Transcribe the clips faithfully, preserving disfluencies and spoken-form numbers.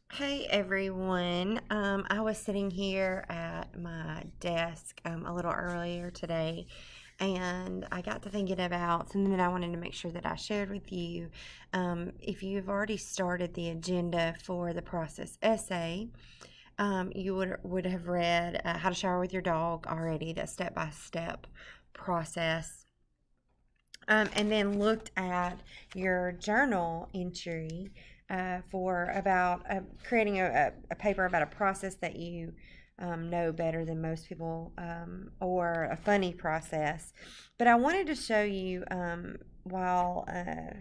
Hey everyone, um, I was sitting here at my desk um, a little earlier today, and I got to thinking about something that I wanted to make sure that I shared with you. Um, if you've already started the agenda for the process essay, um, you would would have read uh, How to Shower with Your Dog already, that step-by-step process. Um, and then looked at your journal entry uh, for about uh, creating a, a, paper about a process that you um, know better than most people, um, or a funny process. But I wanted to show you, um, while uh,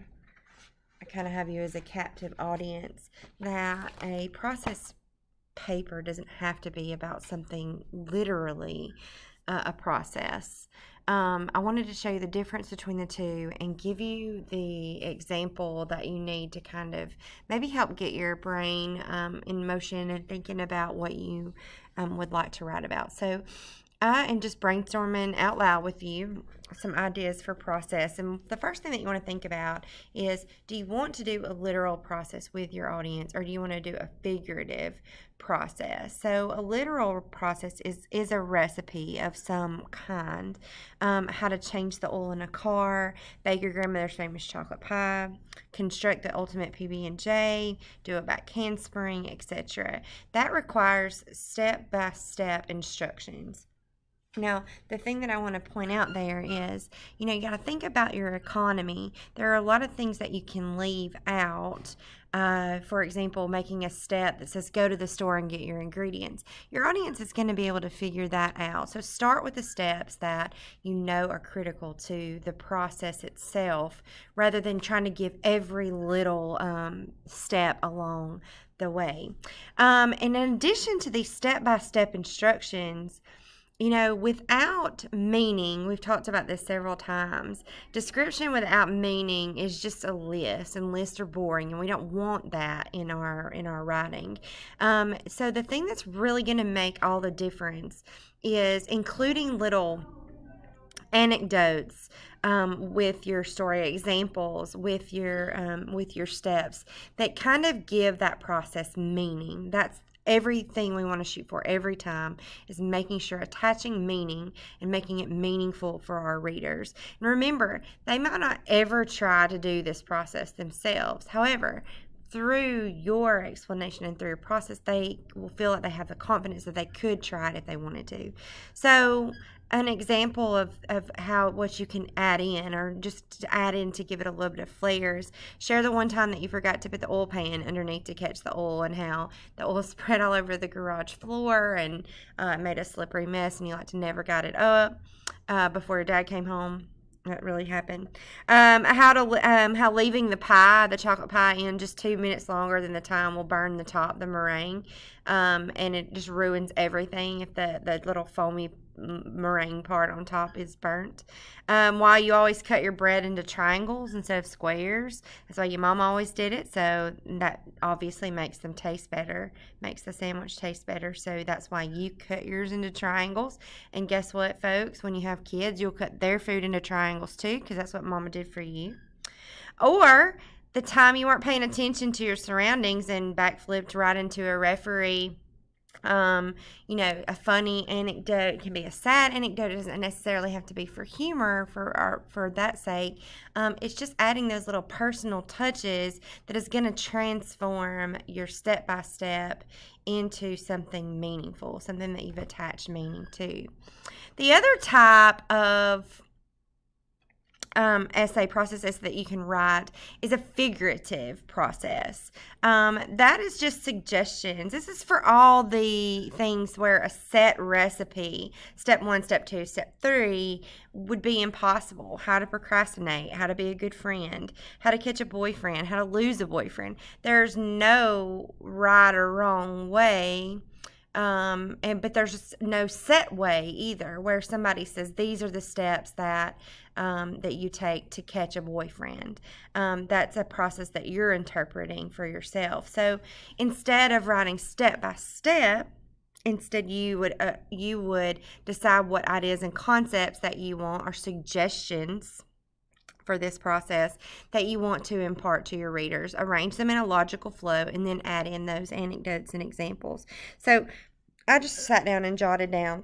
I kind of have you as a captive audience, that a process paper doesn't have to be about something literally uh, a process. Um, I wanted to show you the difference between the two and give you the example that you need to kind of maybe help get your brain um, in motion and thinking about what you um, would like to write about. So I am just brainstorming out loud with you some ideas for process. And the first thing that you want to think about is, do you want to do a literal process with your audience, or do you want to do a figurative process? So a literal process is, is a recipe of some kind. Um, how to change the oil in a car, bake your grandmother's famous chocolate pie, construct the ultimate P B and J, do a back handspring, et cetera. That requires step-by-step instructions. Now, the thing that I want to point out there is, you know, you got to think about your economy. There are a lot of things that you can leave out. Uh, for example, making a step that says go to the store and get your ingredients. Your audience is going to be able to figure that out. So start with the steps that you know are critical to the process itself, rather than trying to give every little um, step along the way. Um, and in addition to these step-by-step instructions, you know, without meaning, we've talked about this several times, description without meaning is just a list, and lists are boring, and we don't want that in our in our writing. Um, so the thing that's really going to make all the difference is including little anecdotes um, with your story, examples with your um, with your steps that kind of give that process meaning. That's everything we want to shoot for every time, is making sure attaching meaning and making it meaningful for our readers. And remember, they might not ever try to do this process themselves. However, through your explanation and through your process, they will feel like they have the confidence that they could try it if they wanted to. So an example of, of how what you can add in, or just to add in to give it a little bit of flair, is share the one time that you forgot to put the oil pan underneath to catch the oil, and how the oil spread all over the garage floor and uh, made a slippery mess, and you like to never got it up uh, before your dad came home. That really happened. Um, how to um, how leaving the pie, the chocolate pie, in just two minutes longer than the time will burn the top, the meringue, um, and it just ruins everything if the the little foamy meringue part on top is burnt. Um, why you always cut your bread into triangles instead of squares. That's why your mom always did it. So that obviously makes them taste better, makes the sandwich taste better. So that's why you cut yours into triangles. And guess what, folks? When you have kids, you'll cut their food into triangles too, because that's what mama did for you. Or the time you weren't paying attention to your surroundings and backflipped right into a referee. Um, you know, a funny anecdote. It can be a sad anecdote. It doesn't necessarily have to be for humor, for our, for that sake. Um, it's just adding those little personal touches that is going to transform your step-by-step into something meaningful, something that you've attached meaning to. The other type of Um, essay process that you can write is a figurative process. Um, that is just suggestions. This is for all the things where a set recipe, step one, step two, step three, would be impossible. How to procrastinate, how to be a good friend, how to catch a boyfriend, how to lose a boyfriend. There's no right or wrong way. Um, and but there's just no set way either, where somebody says these are the steps that um, that you take to catch a boyfriend. Um, that's a process that you're interpreting for yourself. So instead of writing step by step, instead you would uh, you would decide what ideas and concepts that you want, or suggestions for this process that you want to impart to your readers. Arrange them in a logical flow and then add in those anecdotes and examples. So I just sat down and jotted down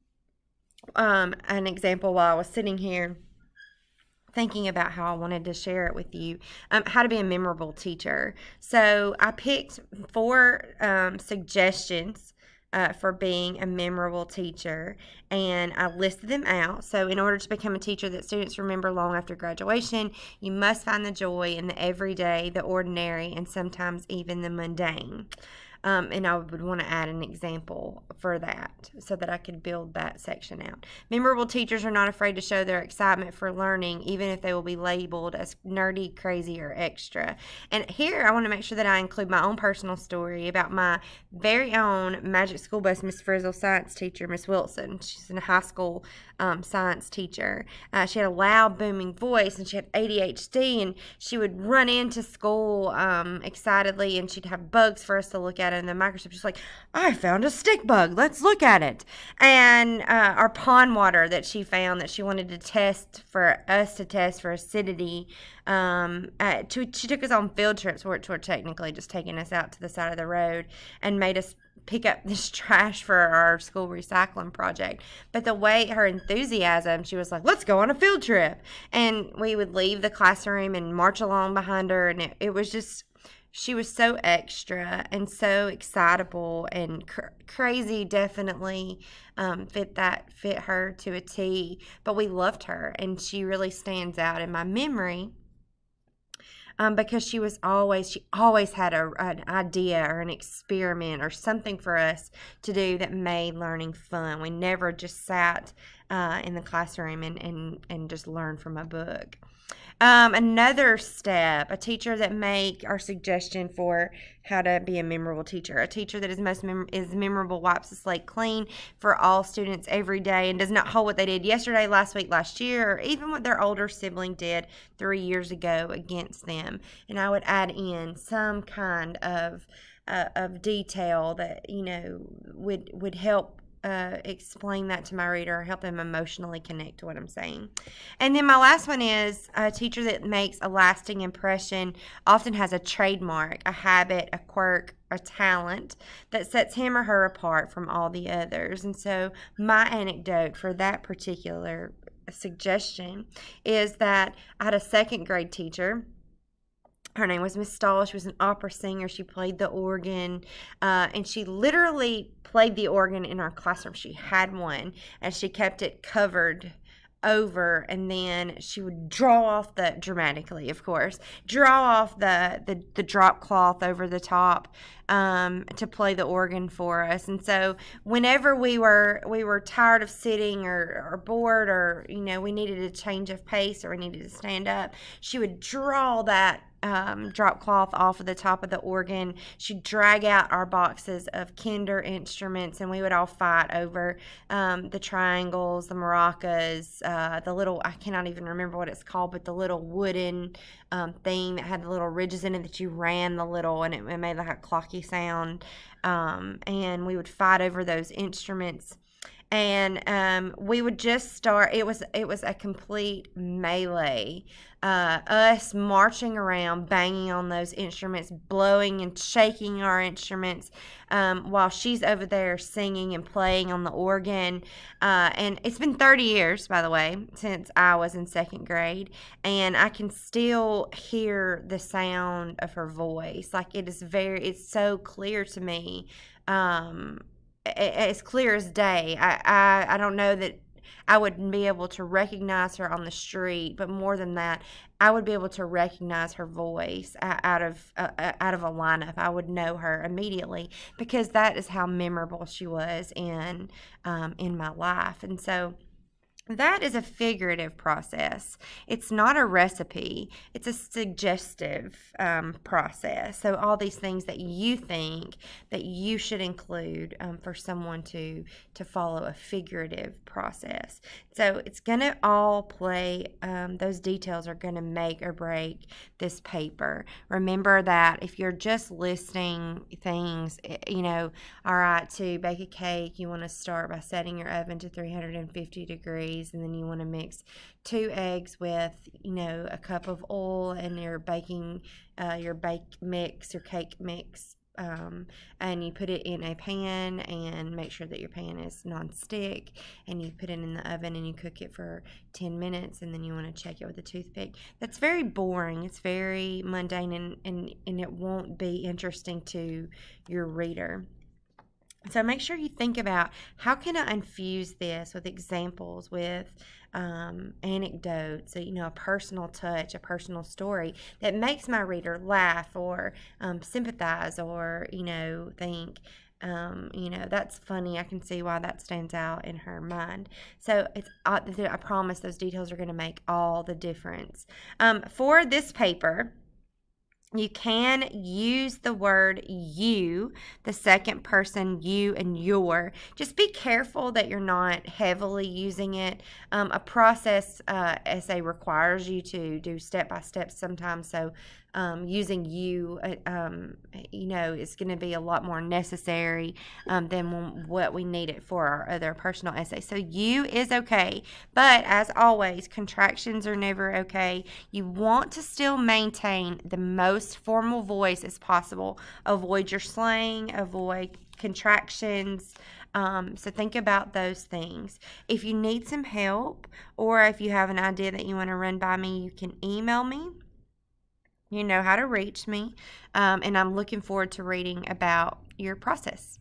um, an example while I was sitting here thinking about how I wanted to share it with you, um, how to be a memorable teacher. So I picked four um, suggestions uh, for being a memorable teacher, and I listed them out. So in order to become a teacher that students remember long after graduation, you must find the joy in the everyday, the ordinary, and sometimes even the mundane. Um, and I would want to add an example for that so that I could build that section out. Memorable teachers are not afraid to show their excitement for learning, even if they will be labeled as nerdy, crazy, or extra. And here I want to make sure that I include my own personal story about my very own Magic School Bus Miss Frizzle science teacher, Miss Wilson. She's a high school um, science teacher. Uh, she had a loud, booming voice, and she had A D H D, and she would run into school um, excitedly, and she'd have bugs for us to look at in the microscope. She's like, I found a stick bug. Let's look at it. And uh, our pond water that she found that she wanted to test for us to test for acidity. Um, uh, to, she took us on field trips, which were technically just taking us out to the side of the road and made us pick up this trash for our school recycling project. But the way her enthusiasm, she was like, let's go on a field trip. And we would leave the classroom and march along behind her. And it, it was just, she was so extra and so excitable, and cr- crazy definitely um, fit that, fit her to a T. But we loved her, and she really stands out in my memory. Um, because she was always, she always had a, an idea or an experiment or something for us to do that made learning fun. We never just sat uh, in the classroom and, and, and just learned from a book. Um, another step, a teacher that make our suggestion for how to be a memorable teacher. A teacher that is most mem- is memorable wipes the slate clean for all students every day and does not hold what they did yesterday, last week, last year, or even what their older sibling did three years ago against them. And I would add in some kind of uh, of detail that, you know, would would help Uh, explain that to my reader, or help them emotionally connect to what I'm saying. And then my last one is a teacher that makes a lasting impression often has a trademark, a habit, a quirk, a talent that sets him or her apart from all the others. And so my anecdote for that particular suggestion is that I had a second grade teacher. Her name was Miss Stahl. She was an opera singer. She played the organ, uh, and she literally played the organ in our classroom. She had one, and she kept it covered over, and then she would draw off the, dramatically of course, draw off the, the, the drop cloth over the top um, to play the organ for us. And so whenever we were we were tired of sitting or, or bored, or, you know, we needed a change of pace, or we needed to stand up, she would draw that Um, drop cloth off of the top of the organ. She'd drag out our boxes of Kinder instruments, and we would all fight over um, the triangles, the maracas, uh, the little, I cannot even remember what it's called, but the little wooden um, thing that had the little ridges in it that you ran the little, and it, it made like a clocky sound. Um, and we would fight over those instruments. And um, we would just start. It was it was a complete melee. Uh, us marching around, banging on those instruments, blowing and shaking our instruments, um, while she's over there singing and playing on the organ. Uh, and it's been thirty years, by the way, since I was in second grade, and I can still hear the sound of her voice. Like, it is very, it's so clear to me. Um, As clear as day. I, I I don't know that I would be able to recognize her on the street, but more than that, I would be able to recognize her voice out of uh, out of a lineup. I would know her immediately, because that is how memorable she was in um, in my life. And so that is a figurative process. It's not a recipe. It's a suggestive um, process. So all these things that you think that you should include um, for someone to to follow a figurative process. So it's going to all play, um, those details are going to make or break this paper. Remember that if you're just listing things, you know, all right, to bake a cake, you want to start by setting your oven to three hundred fifty degrees. cheese, and then you want to mix two eggs with, you know, a cup of oil and your baking, uh, your bake mix, your cake mix. Um, and you put it in a pan and make sure that your pan is non-stick, and you put it in the oven and you cook it for ten minutes, and then you want to check it with a toothpick. That's very boring. It's very mundane, and, and, and it won't be interesting to your reader. So make sure you think about, how can I infuse this with examples, with um, anecdotes, so, you know, a personal touch, a personal story that makes my reader laugh or um, sympathize, or, you know, think, um, you know, that's funny. I can see why that stands out in her mind. So it's, I, I promise those details are going to make all the difference. Um, for this paper, you can use the word you, the second person you and your. Just be careful that you're not heavily using it. Um, a process uh, essay requires you to do step-by-step sometimes, so um, using you, uh, um, you know, is going to be a lot more necessary um, than what we need it for our other personal essays. So you is okay, but as always, contractions are never okay. You want to still maintain the most formal voice as possible. Avoid your slang, avoid contractions. Um, so think about those things. If you need some help, or if you have an idea that you want to run by me, you can email me. You know how to reach me, um, and I'm looking forward to reading about your process.